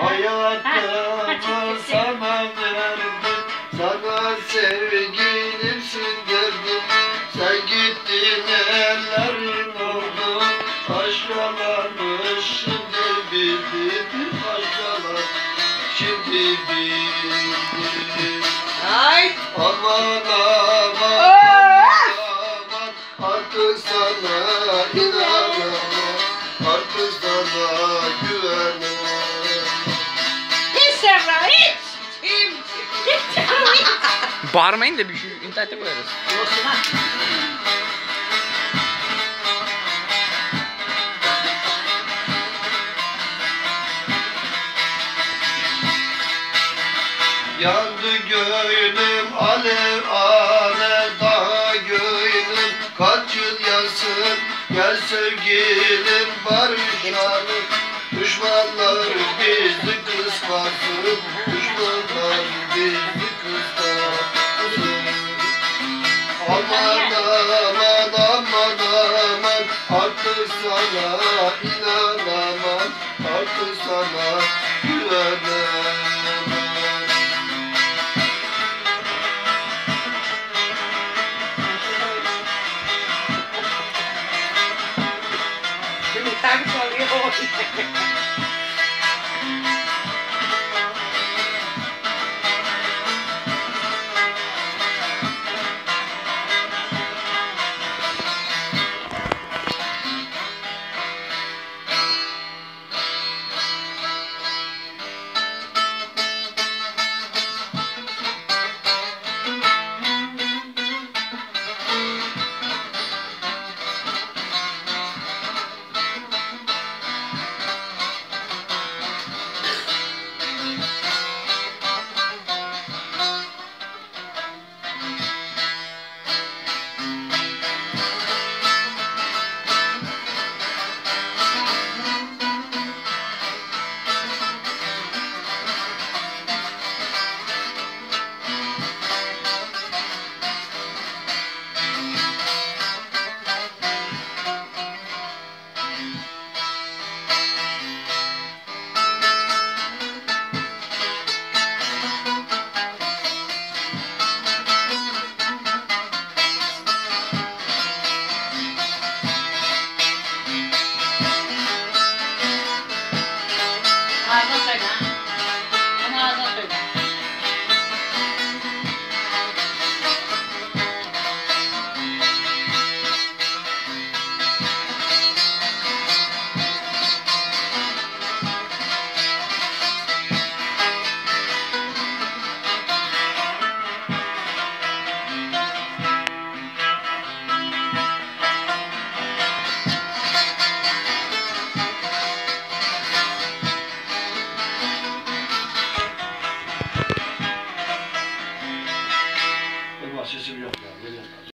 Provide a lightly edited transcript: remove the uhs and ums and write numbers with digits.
Hayatımı sana verdim, sana sevgilimsin derdim. Sen gittin ellerin oldu, aşkalanmış şimdi bildim, aşkalanmış şimdi bildim. Ay. Aman aman aman, artık sana inanamam, artık sana güvenemem. Hiç Serra hiç. Bağırmayın da bir şey internete koyarız. Yandı gönlüm alev alev, daha gönlüm kaç yıl yansın. Gel sevgilim barışalım, düşmanlar bizi kıskansın, düşmanlar bizi kıskansın. Aman aman aman aman, artık sana inanamam, artık sana